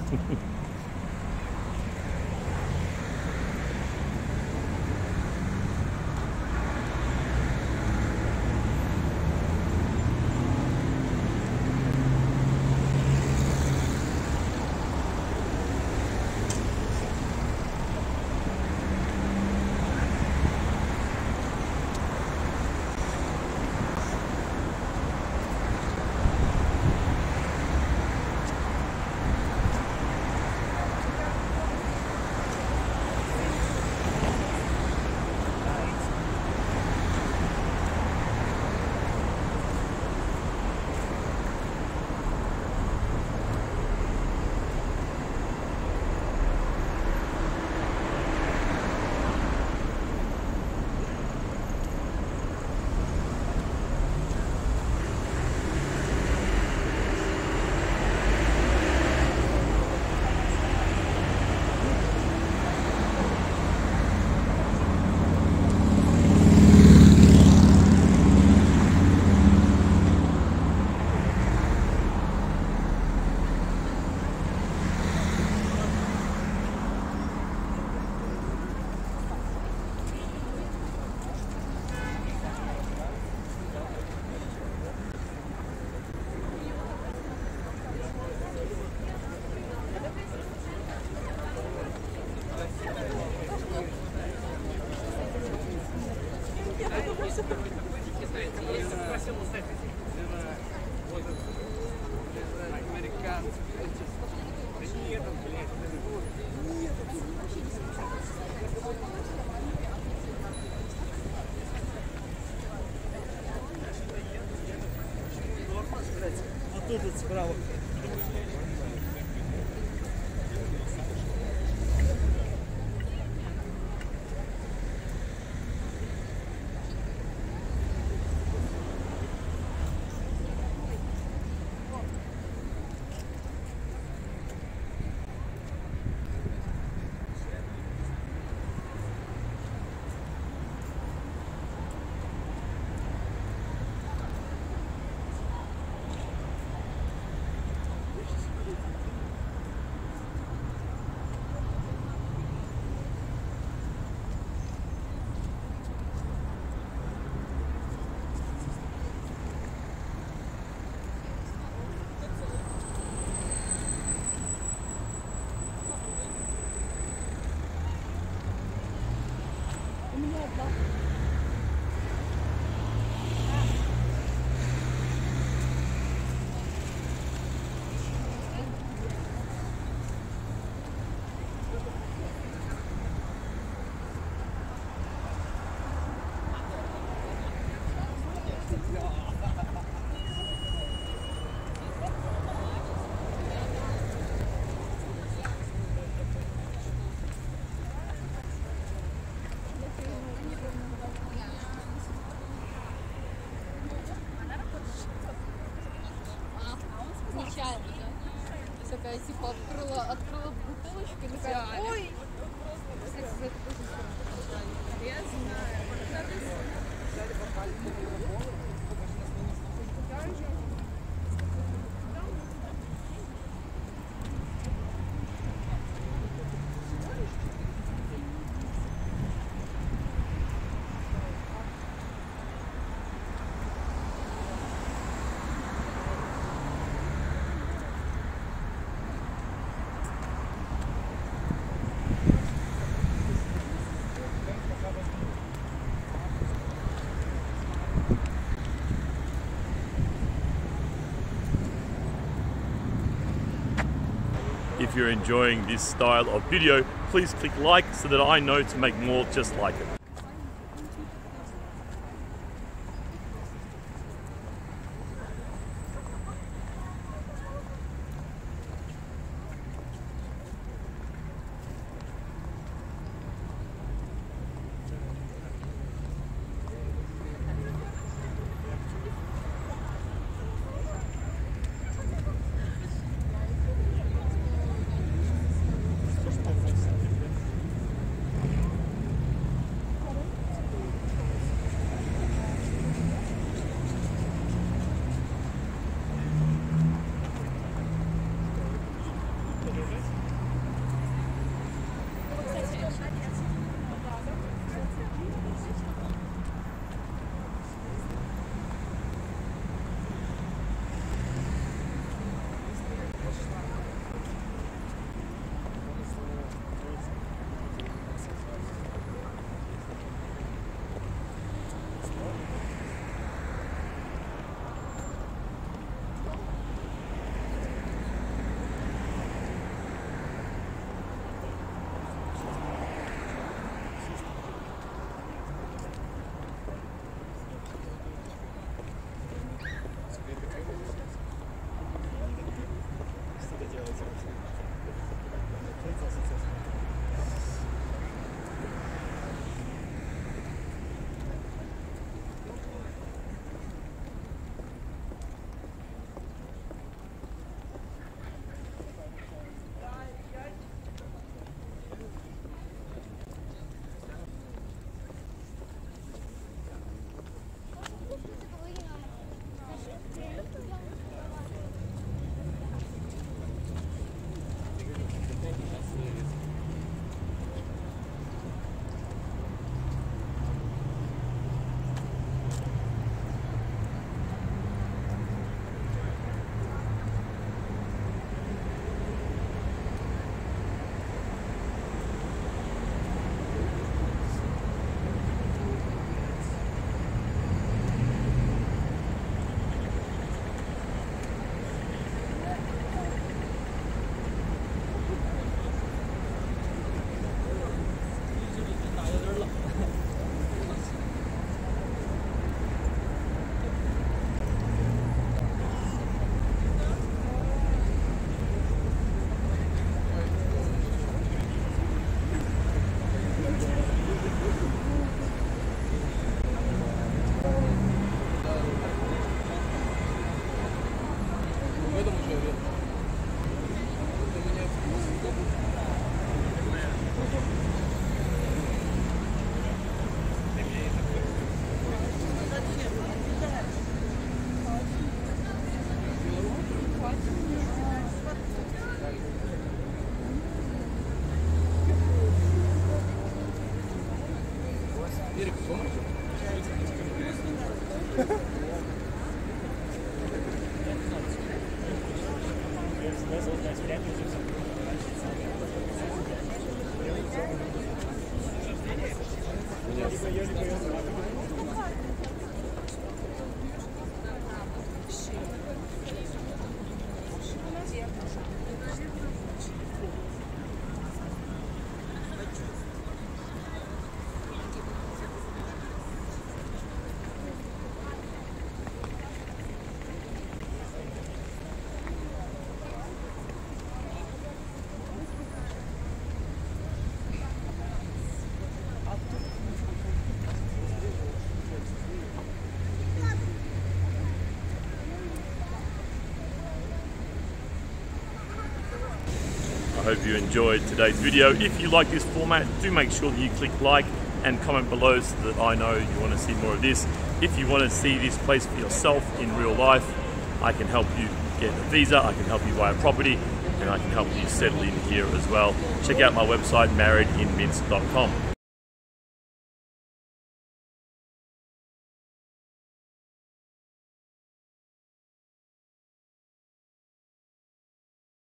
Тут справа. Такая типа открыла бутылочку и такая, ой! Я знаю. If you're enjoying this style of video, please click like so that I know to make more just like it. I hope you enjoyed today's video. If you like this format, do make sure that you click like and comment below so that I know you want to see more of this. If you want to see this place for yourself in real life, I can help you get a visa, I can help you buy a property, and I can help you settle in here as well. Check out my website, marriedinminsk.com.